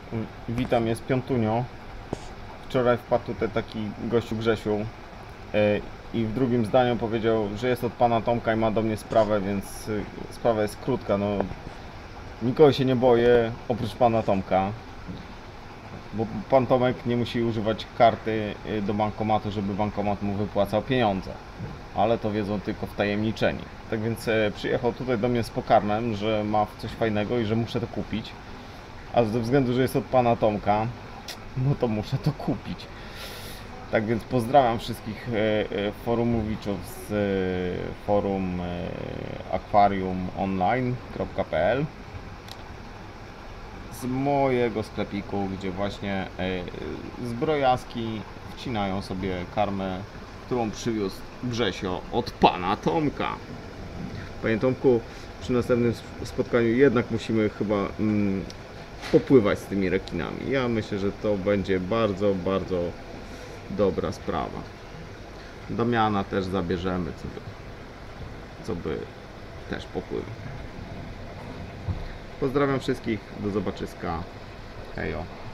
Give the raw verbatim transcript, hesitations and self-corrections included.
Witam, jest Piątunio. Wczoraj wpadł tutaj taki gościu Grzesiu i w drugim zdaniu powiedział, że jest od pana Tomka i ma do mnie sprawę, więc sprawa jest krótka. No, nikogo się nie boję oprócz pana Tomka, bo pan Tomek nie musi używać karty do bankomatu, żeby bankomat mu wypłacał pieniądze, ale to wiedzą tylko wtajemniczeni. Tak więc przyjechał tutaj do mnie z pokarmem, że ma coś fajnego i że muszę to kupić, a ze względu, że jest od pana Tomka, no to muszę to kupić. Tak więc pozdrawiam wszystkich forumowiczów z forum akwarium online kropka p l, z mojego sklepiku, gdzie właśnie zbrojaski wcinają sobie karmę, którą przywiózł Grzesio od pana Tomka. Panie Tomku, przy następnym spotkaniu jednak musimy chyba mm, popływać z tymi rekinami. Ja myślę, że to będzie bardzo, bardzo dobra sprawa. Damiana też zabierzemy, co by, co by też popływał. Pozdrawiam wszystkich, do zobaczyska. Hejo.